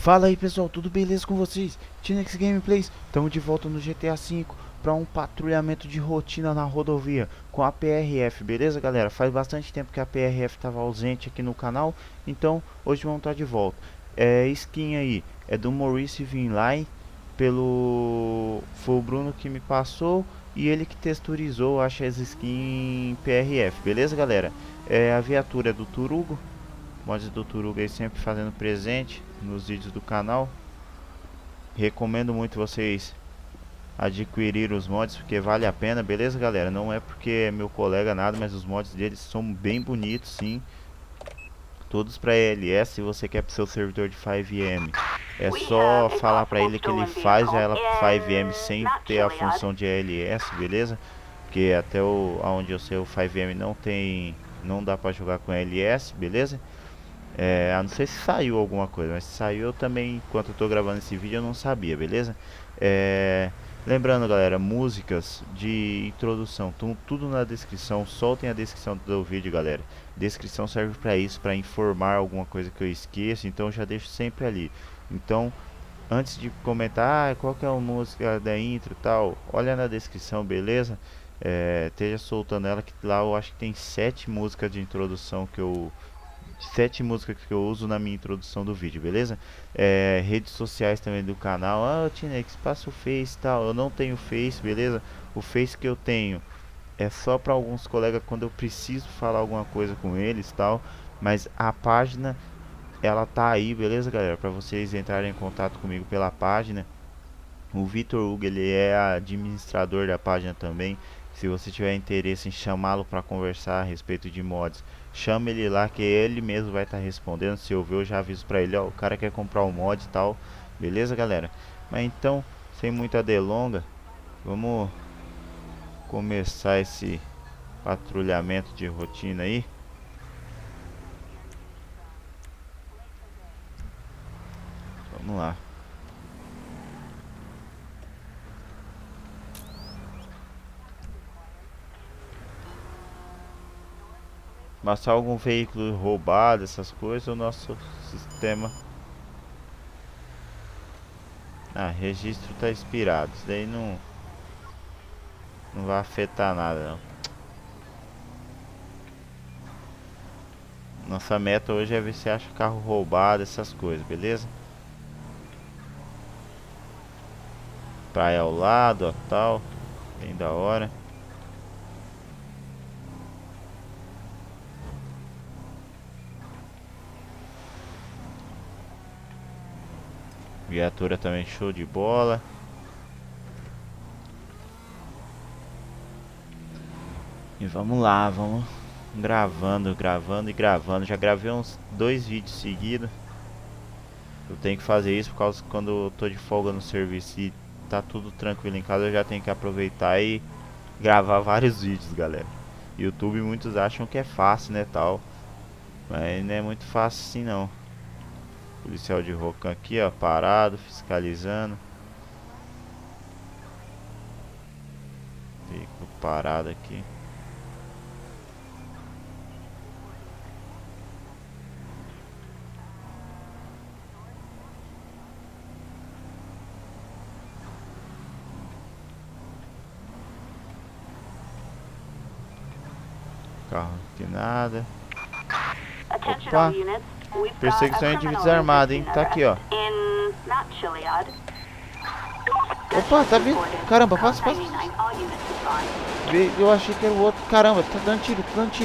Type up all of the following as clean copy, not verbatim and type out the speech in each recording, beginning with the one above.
Fala aí pessoal, tudo beleza com vocês? Tinex Gameplays, estamos de volta no GTA V para um patrulhamento de rotina na rodovia com a PRF, beleza galera? Faz bastante tempo que a PRF estava ausente aqui no canal, então hoje vamos estar de volta. Skin aí é do Maurice Vinline, foi o Bruno que me passou e ele que texturizou, acha as skins PRF, beleza galera? A viatura é do Turugo. Mods do Turugo aí sempre fazendo presente nos vídeos do canal. Recomendo muito vocês adquirir os mods porque vale a pena, beleza galera? Não é porque é meu colega nada, mas os mods deles são bem bonitos sim. Todos para ELS. Se você quer pro seu servidor de 5M, é só falar para ele que ele faz já ela 5M sem ter a função de ELS, beleza? Porque até onde eu sei o 5M não dá para jogar com ELS, beleza? A não ser se saiu alguma coisa, mas se saiu eu também, enquanto eu tô gravando esse vídeo, eu não sabia, beleza? Lembrando galera, músicas de introdução, tudo na descrição, soltem a descrição do vídeo galera. Descrição serve para isso, para informar alguma coisa que eu esqueço, então eu já deixo sempre ali. Então, antes de comentar qual que é a música da intro e tal, olha na descrição, beleza? Esteja soltando ela, que lá eu acho que tem 7 músicas de introdução que eu... 7 músicas que eu uso na minha introdução do vídeo, beleza? Redes sociais também do canal. Tinex, passa o Face e tal. Eu não tenho Face, beleza? O Face que eu tenho é só para alguns colegas quando eu preciso falar alguma coisa com eles tal. Mas a página, ela tá aí, beleza, galera? Para vocês entrarem em contato comigo pela página. O Vitor Hugo, ele é administrador da página também. Se você tiver interesse em chamá-lo para conversar a respeito de mods, chama ele lá que ele mesmo vai estar respondendo. Se eu ver, eu já aviso para ele, ó, o cara quer comprar um mod e tal. Beleza, galera? Mas então, sem muita delonga, vamos começar esse patrulhamento de rotina aí. Vamos lá. Passar algum veículo roubado, essas coisas, o nosso sistema... registro tá expirado. Isso daí não vai afetar nada não. Nossa meta hoje é ver se acha carro roubado, essas coisas, beleza? Praia ao lado, ó, tal. Bem da hora. Viatura também show de bola. E vamos lá, vamos gravando e gravando. Já gravei uns 2 vídeos seguidos. Eu tenho que fazer isso por causa que quando eu tô de folga no serviço e tá tudo tranquilo em casa, eu já tenho que aproveitar e gravar vários vídeos, galera. YouTube muitos acham que é fácil, né, tal. Mas não é muito fácil assim não. Policial de Rocan aqui, ó, parado, fiscalizando. Veículo parado aqui. Carro que nada. Opa! Perseguição de desarmado, hein? Tá aqui, ó. Opa, tá vindo. Caramba, passa. Eu achei que era o outro. Caramba, tá dando tiro,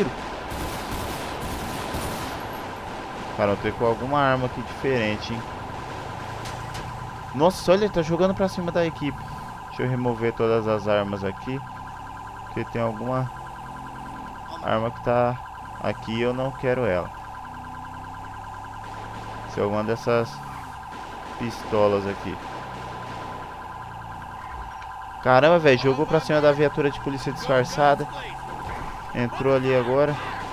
Cara, eu tô com alguma arma aqui diferente, hein? Nossa, olha, ele tá jogando pra cima da equipe. Deixa eu remover todas as armas aqui. Porque tem alguma arma que tá aqui e eu não quero ela. Se alguma dessas pistolas aqui. Caramba, velho, jogou pra cima da viatura de polícia disfarçada. Entrou ali agora.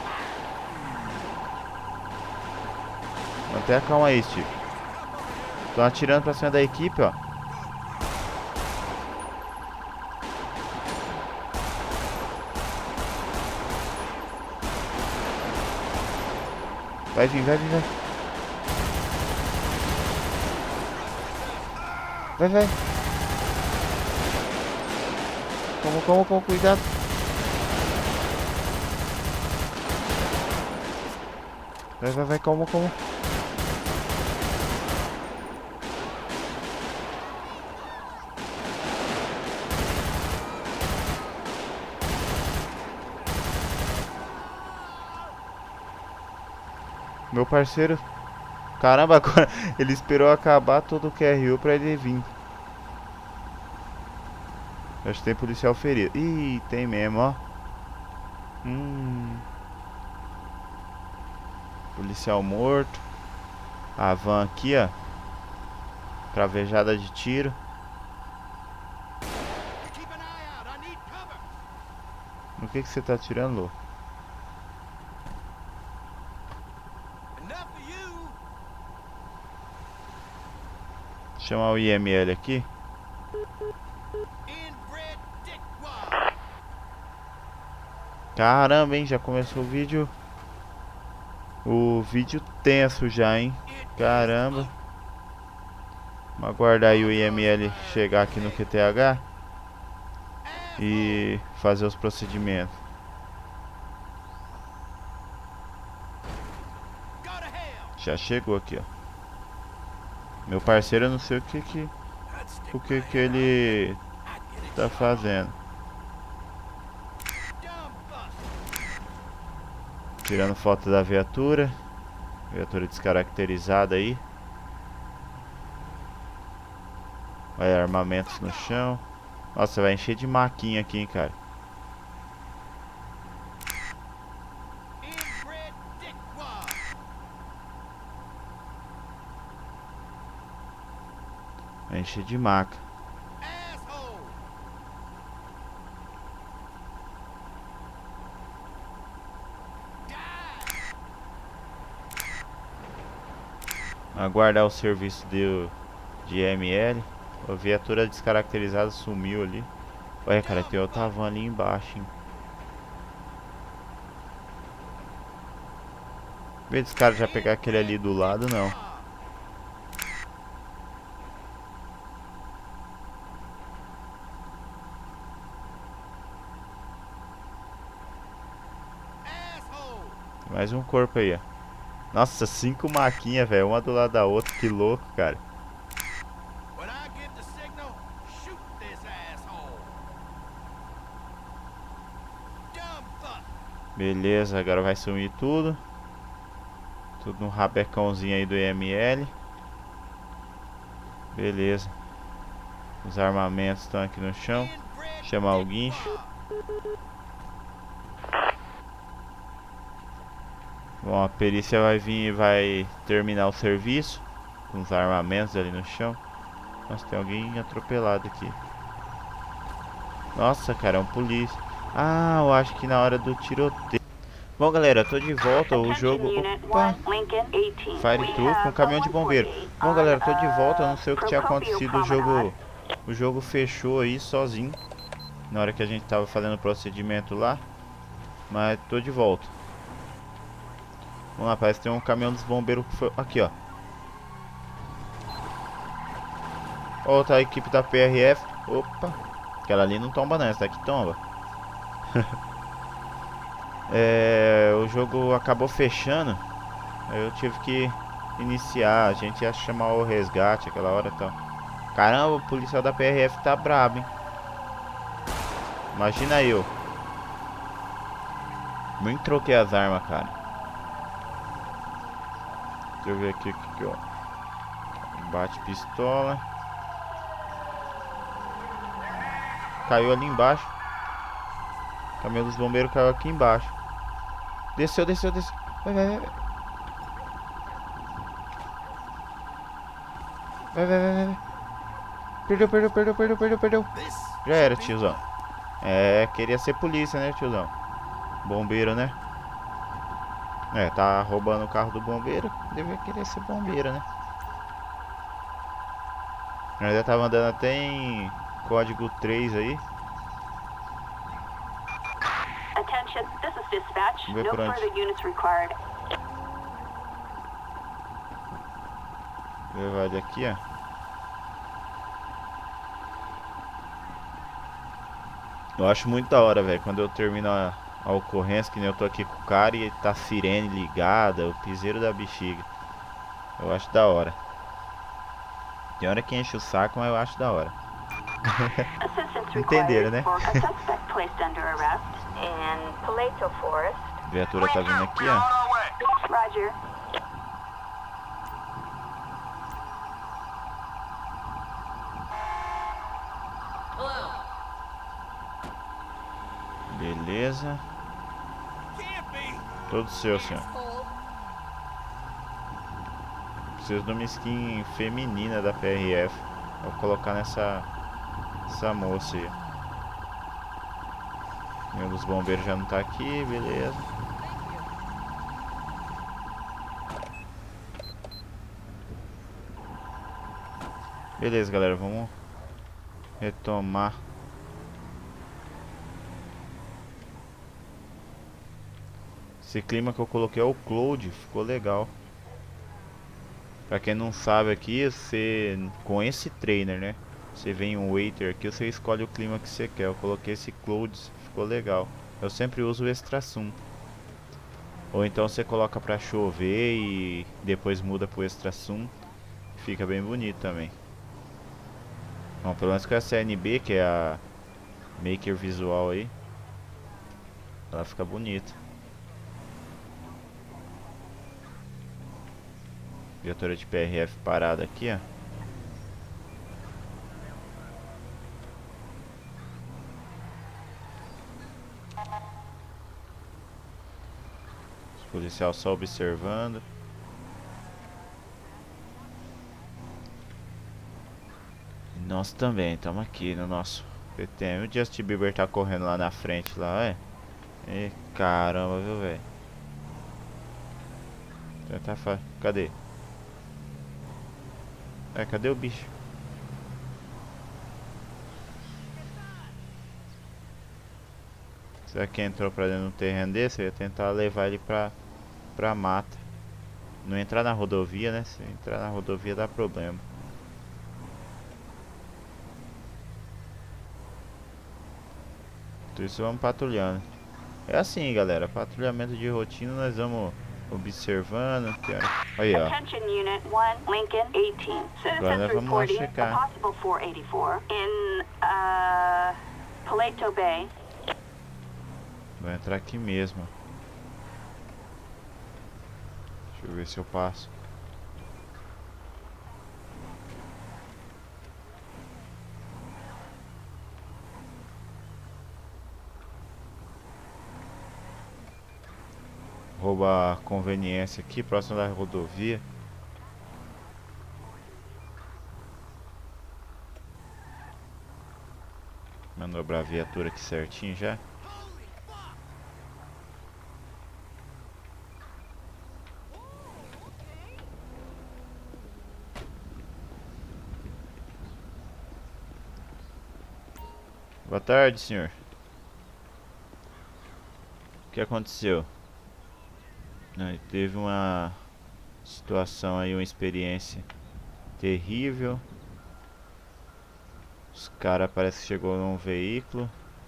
Até calma aí, Steve. Estão atirando pra cima da equipe, ó. Vai vir. Vai, vai. Como, cuidado. Vai, como. Meu parceiro. Caramba, agora ele esperou acabar todo o QRU pra ele vir. Acho que tem policial ferido. Ih, tem mesmo, ó. Policial morto. A van aqui, ó. Travejada de tiro. No que você tá atirando, Lô? Chamar o IML aqui. Caramba, hein? Já começou o vídeo. O vídeo tenso já, hein? Caramba. Vamos aguardar aí o IML chegar aqui no QTH e fazer os procedimentos. Já chegou aqui, ó. Meu parceiro, eu não sei o que ele tá fazendo. Tirando foto da viatura. Viatura descaracterizada aí. Olha, armamentos no chão. Nossa, vai encher de maquinha aqui, hein, cara. Vai encher de maca. Aguardar o serviço de ML. A viatura descaracterizada sumiu ali. Olha, cara, tem outra van ali embaixo, hein. Vê se os caras já pegar aquele ali do lado, não. Mais um corpo aí, ó. Nossa, 5 maquinhas, velho. Uma do lado da outra. Que louco, cara. Beleza, agora vai sumir tudo. Tudo no rabecãozinho aí do IML. Beleza. Os armamentos estão aqui no chão. Chamar o guincho. Bom, a perícia vai vir e vai terminar o serviço. Com os armamentos ali no chão. Nossa, tem alguém atropelado aqui. Nossa, cara, é um polícia. Ah, eu acho que na hora do tiroteio. Bom, galera, eu tô de volta. O jogo... Opa! Fire Truck com caminhão de bombeiro. Bom, galera, tô de volta. Eu não sei o que tinha acontecido. O jogo fechou aí sozinho. Na hora que a gente tava fazendo o procedimento lá. Mas tô de volta. Vamos lá, parece que tem um caminhão dos bombeiros que foi... Aqui, ó. Outra equipe da PRF. Opa! Aquela ali não tomba não, essa daqui tomba. O jogo acabou fechando. Eu tive que iniciar. A gente ia chamar o resgate aquela hora, então. Caramba, o policial da PRF tá brabo, hein? Imagina eu. Nem troquei as armas, cara. Deixa eu ver aqui o que ó. Bate pistola. Caiu ali embaixo. O caminhão dos bombeiros caiu aqui embaixo. Desceu. Vai. Vai. Perdeu. Já era, tiozão. Queria ser polícia, né, tiozão? Bombeiro, né? Tá roubando o carro do bombeiro. Deve querer ser bombeiro, né? Eu ainda tava andando até em código 3 aí. Vamos ver por onde. Vai daqui, ó. Eu acho muito da hora, velho, quando eu termino a ocorrência, que nem eu tô aqui com o cara e tá a sirene ligada, o piseiro da bexiga. Eu acho da hora. Tem hora que enche o saco, mas eu acho da hora. Entenderam, né? A viatura tá vindo aqui, ó. Roger. Beleza. Todo seu, senhor. Preciso de uma skin feminina da PRF. Vou colocar essa moça aí. Meu dos bombeiros já não tá aqui, beleza. Beleza, galera, vamos retomar. Esse clima que eu coloquei é o Cloud, ficou legal. Pra quem não sabe aqui, você com esse trainer, né? Você vem um waiter aqui, você escolhe o clima que você quer. Eu coloquei esse Cloud, ficou legal. Eu sempre uso o Extra Sum. Ou então você coloca pra chover e depois muda pro Extra Sum. Fica bem bonito também. Bom, pelo menos com essa NB, que é a Maker Visual aí, ela fica bonita. Viatura de PRF parada aqui, ó. Os policiais só observando. Nós também, estamos aqui no nosso PTM. O Justin Bieber tá correndo lá na frente, lá, é. E caramba, viu, velho? Cadê? Cadê o bicho? Será que entrou pra dentro do terreno desse? Eu ia tentar levar ele pra mata. Não entrar na rodovia, né? Se entrar na rodovia dá problema. Então isso vamos patrulhando. É assim, galera. Patrulhamento de rotina nós vamos observando. Aí, ó. Agora nós vamos lá checar. Vou entrar aqui mesmo. Deixa eu ver se eu passo. Rouba a conveniência aqui, próximo da rodovia. Manobrar a viatura aqui certinho já. Boa tarde, senhor. O que aconteceu? Teve uma situação aí, uma experiência terrível. Os caras parece que chegou num veículo.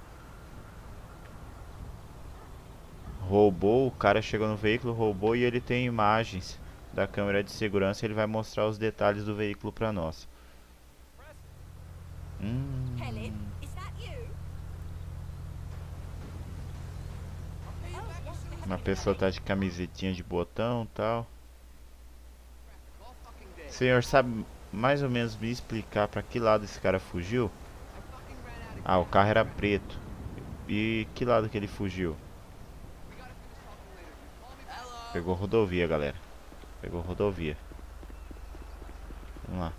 Roubou, o cara chegou no veículo, roubou e ele tem imagens da câmera de segurança. Ele vai mostrar os detalhes do veículo pra nós. Uma pessoa tá de camisetinha de botão e tal. Senhor, sabe mais ou menos me explicar pra que lado esse cara fugiu? Ah, o carro era preto. E que lado que ele fugiu? Pegou rodovia, galera. Pegou rodovia. Vamos lá.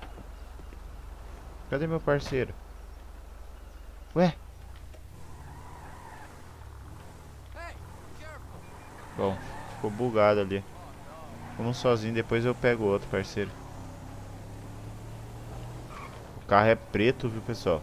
Cadê meu parceiro? Ué? Bom, ficou bugado ali. Vamos sozinho, depois eu pego o outro parceiro. O carro é preto, viu, pessoal?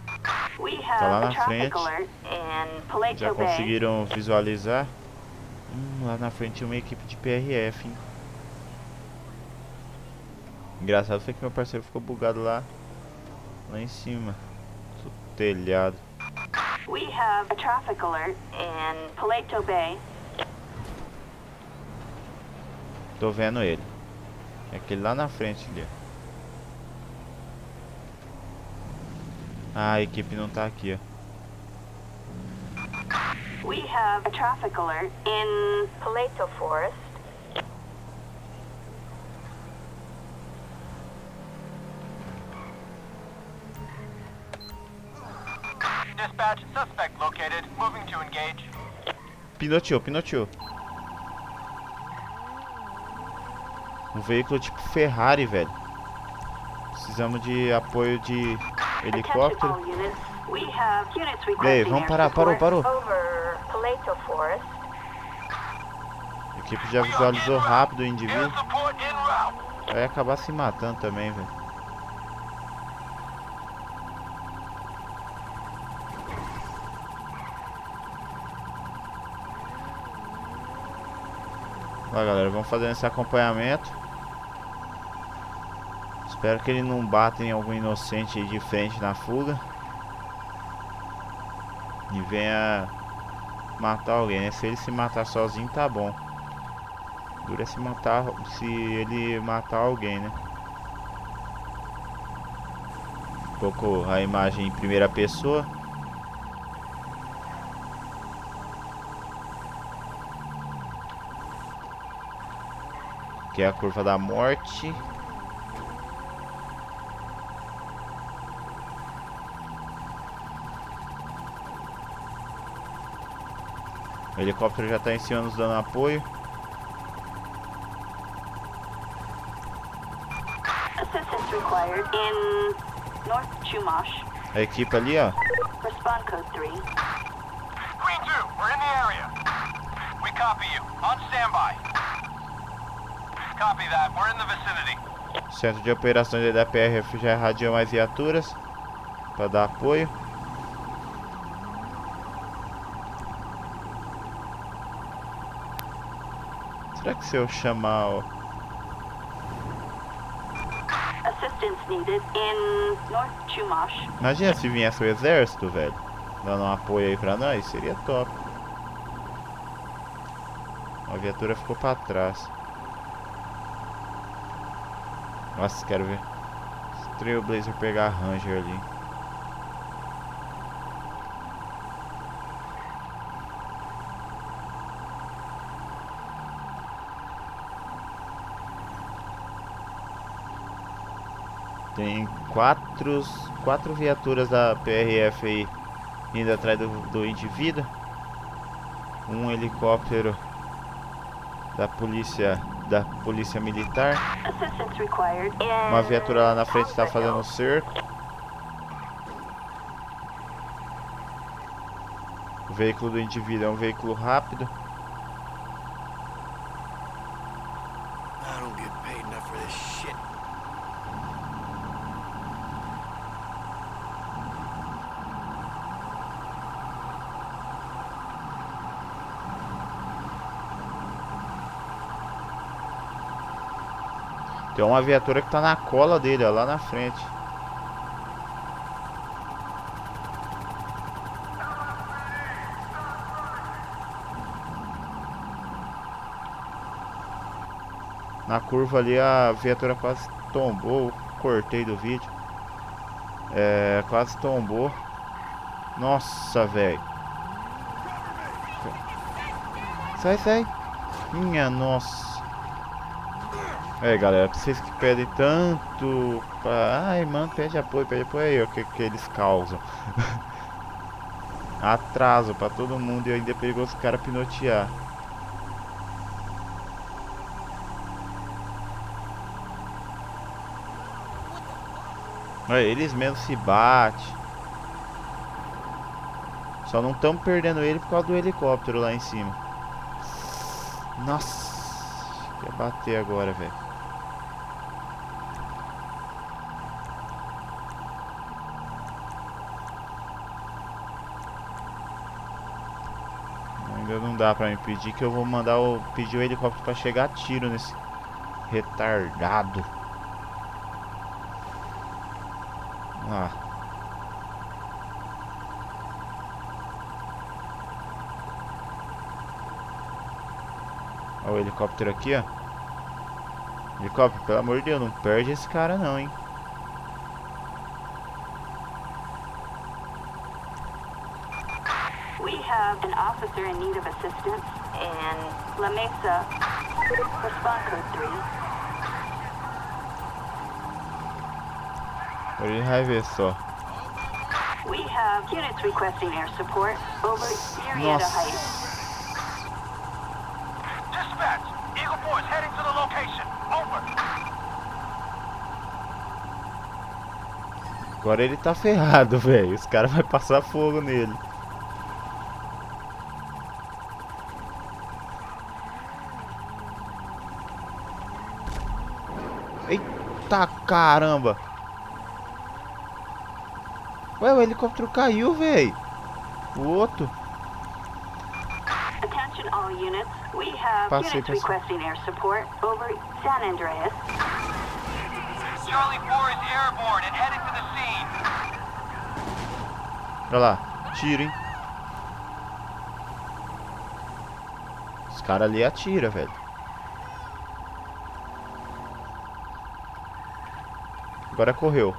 Tá lá na frente. Já conseguiram visualizar? Lá na frente tinha uma equipe de PRF, hein? Engraçado foi que meu parceiro ficou bugado lá em cima do telhado. We have a traffic alert in Paleto Bay. Tô vendo ele. É aquele lá na frente ali. Ah, a equipe não tá aqui, ó. We have a traffic alert in Paleto Forest. Dispatch, suspect located. Moving to engage. Pinoteou. Um veículo tipo Ferrari, velho. Precisamos de apoio de helicóptero. Attention all units. We have units E aí, requesting vamos air parar, support parou. over Paleto Forest. A equipe já visualizou rápido o indivíduo. Air support en route. Vai acabar se matando também, velho. Vai, galera, vamos fazendo esse acompanhamento. Espero que ele não bata em algum inocente aí de frente na fuga. E venha matar alguém, né? Se ele se matar sozinho, tá bom. Dura se matar, se ele matar alguém, né? Um pouco a imagem em primeira pessoa. Que é a curva da morte. O helicóptero já está em cima nos dando apoio. Assistance required in North Chumash. A equipe ali, ó. Respond code 3. Green 2, we're in the area. We copy you. On standby. Copy that. We're in the vicinity. Centro de operações da PRF já irradiou mais viaturas para dar apoio. Será que se eu chamar o... Assistance needed in North Chumash. Imagina se viesse o exército, velho, dando um apoio aí pra nós, seria top. A viatura ficou pra trás. Nossa, quero ver Trailblazer pegar a Ranger ali. Tem quatro viaturas da PRF aí indo atrás do indivíduo. Um helicóptero da polícia militar. Assistance required in Uma viatura lá na frente está fazendo um cerco. O veículo do indivíduo é um veículo rápido. I don't get paid enough for this shit. Tem uma viatura que tá na cola dele, ó, lá na frente. Na curva ali a viatura quase tombou, cortei do vídeo. Quase tombou. Nossa, velho. Sai. Minha nossa. É, galera, pra vocês que pedem tanto pra... Ai, mano, pede apoio aí, ó, que eles causam. Atraso pra todo mundo e ainda é perigoso o cara pinotear. Olha, eles mesmos se batem. Só não estamos perdendo ele por causa do helicóptero lá em cima. Nossa, quer bater agora, velho. Meu, não dá pra me pedir que eu vou mandar pedir o helicóptero pra chegar a tiro nesse retardado. Vamos lá. Olha o helicóptero aqui, ó. Helicóptero, pelo amor de Deus, não perde esse cara não, hein. We have an officer in need of assistance in La Mesa. Response code 3. Agora ele vai ver só. We have units requesting air support over Murrieta Heights. Dispatch, Eagle Boys heading to the location. Over. Agora ele tá ferrado, velho. Os caras vão passar fogo nele. Eita caramba! Ué, o helicóptero caiu, velho. O outro. Attention all units. We have Passei. units requesting air support over San Andreas. Charlie 4 is airborne and heading to the scene. Olha lá. Tiro, hein? Os caras ali atiram, velho. Agora correu.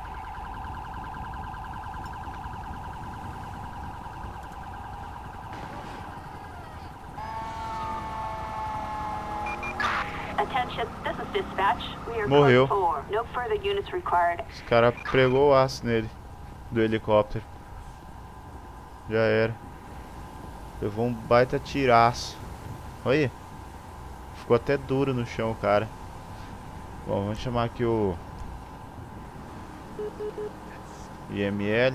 Attention, this is dispatch. We are Morreu. code 4. No further units required. Os caras pregou o aço nele. Do helicóptero. Já era. Levou um baita tiraço. Olha. Ficou até duro no chão, cara. Bom, vamos chamar aqui o IML.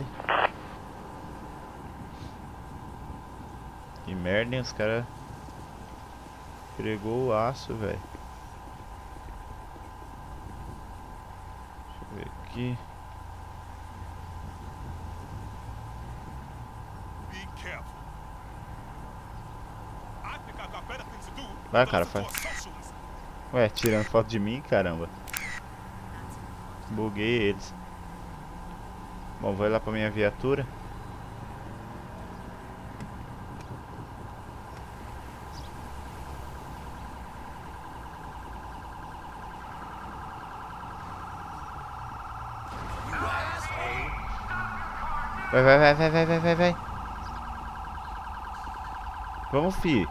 Que merda, hein? Os caras pregou o aço, velho. Deixa eu ver aqui. Vai, cara, faz. Ué, tirando foto de mim, caramba. Buguei eles. Bom, vou ir lá pra minha viatura. Vai. Vamos, fi.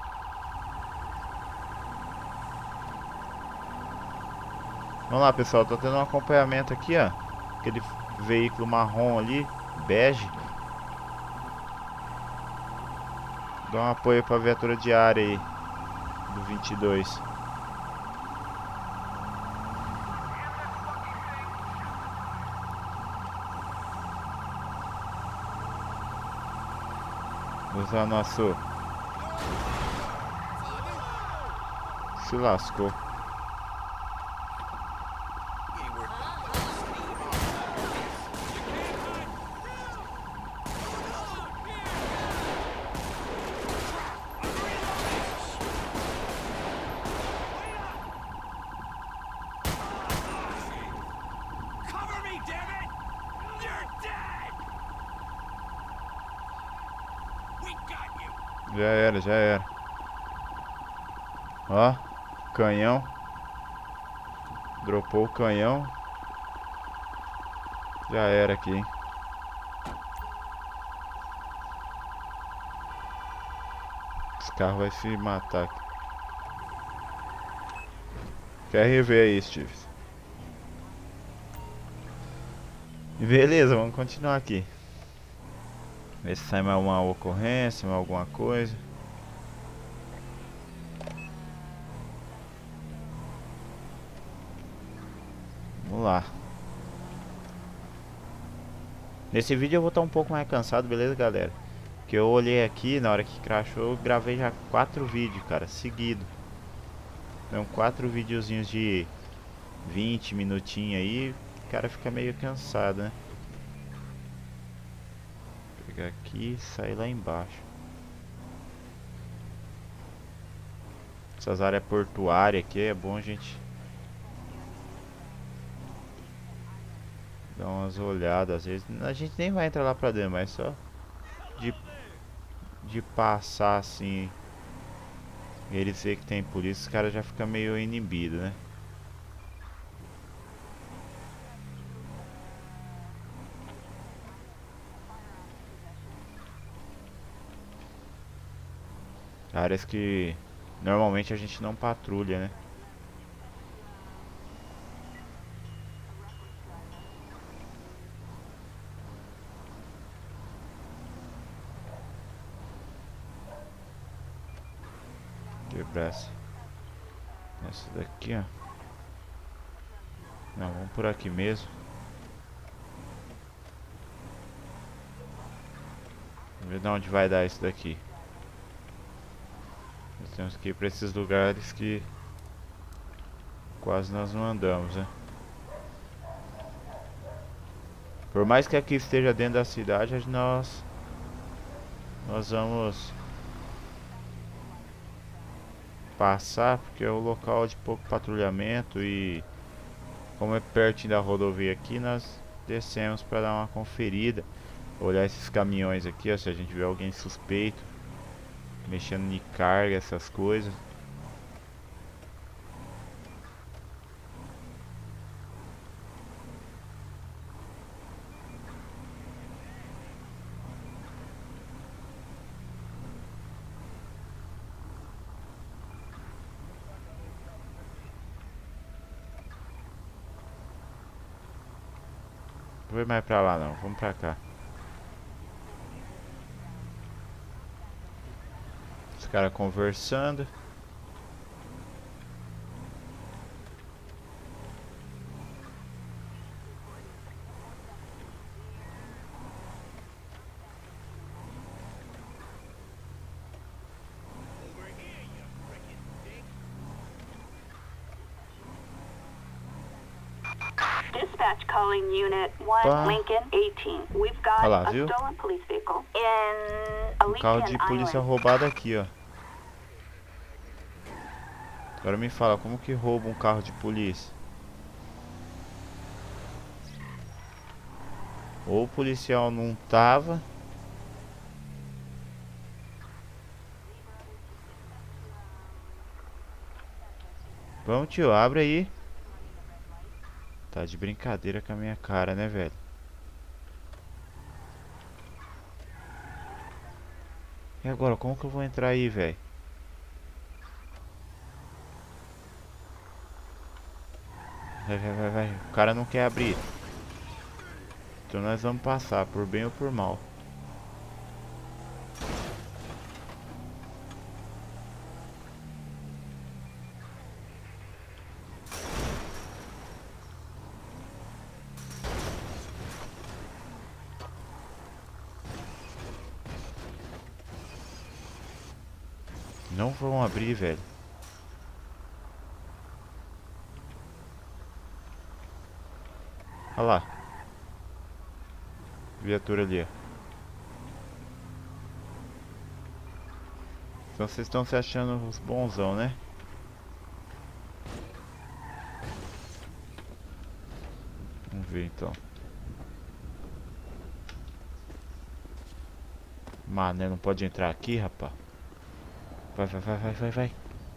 Vamos lá, pessoal. Tô tendo um acompanhamento aqui, ó. Aquele veículo marrom ali, bege. Dá um apoio pra viatura diária aí. Do 22. Vou usar nosso... Se lascou. Já era. Ó, canhão. Dropou o canhão. Já era aqui, hein? Esse carro vai se matar. Quer rever aí, Steve? Beleza, vamos continuar aqui. Ver se sai mais uma ocorrência, mais alguma coisa. Vamos lá. Nesse vídeo eu vou estar um pouco mais cansado, beleza, galera? Que eu olhei aqui, na hora que crashou, eu gravei já 4 vídeos, cara, seguido. Então 4 videozinhos de 20 minutinhos aí. O cara fica meio cansado, né? Vou pegar aqui e sair lá embaixo. Essas áreas portuárias aqui é bom a gente dar umas olhadas. Às vezes a gente nem vai entrar lá pra dentro, mas só de passar assim, e eles verem que tem polícia, os caras já ficam meio inibidos, né? Áreas que normalmente a gente não patrulha, né? Quebrar essa daqui, ó. Não, vamos por aqui mesmo. Vamos ver de onde vai dar isso daqui. Nós temos que ir para esses lugares que quase nós não andamos, né? Por mais que aqui esteja dentro da cidade, nós vamos passar, porque é o local de pouco patrulhamento e como é perto da rodovia aqui, nós descemos para dar uma conferida, olhar esses caminhões aqui, ó, se a gente vê alguém suspeito mexendo em carga, essas coisas. Não vou mais pra lá não, vamos pra cá. Os caras conversando. Dispatch calling Unit 1 Lincoln 18. We've got Olha lá, a viu? stolen police vehicle in Um carro de Elysian polícia Island. roubado aqui, ó. Agora me fala, como que rouba um carro de polícia? Ou o policial não tava. Vamos, tio, abre aí. Tá de brincadeira com a minha cara, né, velho? E agora, como que eu vou entrar aí, velho? Vai. O cara não quer abrir. Então nós vamos passar, por bem ou por mal. Não vão abrir, velho. Olha lá. Viatura ali, ó. Então vocês estão se achando os bonzão, né? Vamos ver então. Mané, não pode entrar aqui, rapaz. Vai.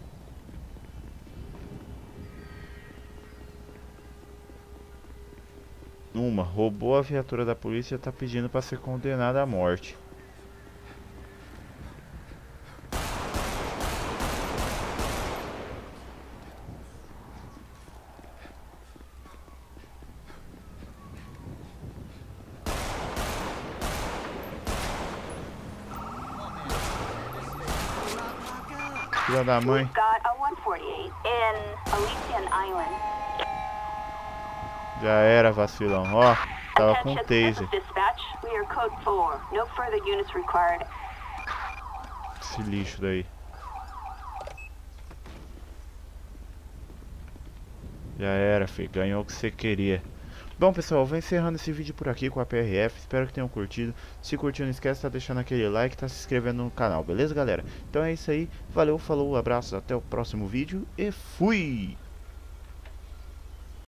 Roubou a viatura da polícia e tá pedindo pra ser condenado à morte. Filha da mãe. We've got a 148 in Elysian Island. Já era, vacilão. Ó, tava com Attention, this taser. is dispatch. We are code 4. No further units required. Esse lixo daí. Já era, filho. Ganhou o que você queria. Bom pessoal, vou encerrando esse vídeo por aqui com a PRF, espero que tenham curtido. Se curtiu, não esquece de estar deixando aquele like e se inscrevendo no canal, beleza galera? Então é isso aí, valeu, falou, abraços, até o próximo vídeo e fui!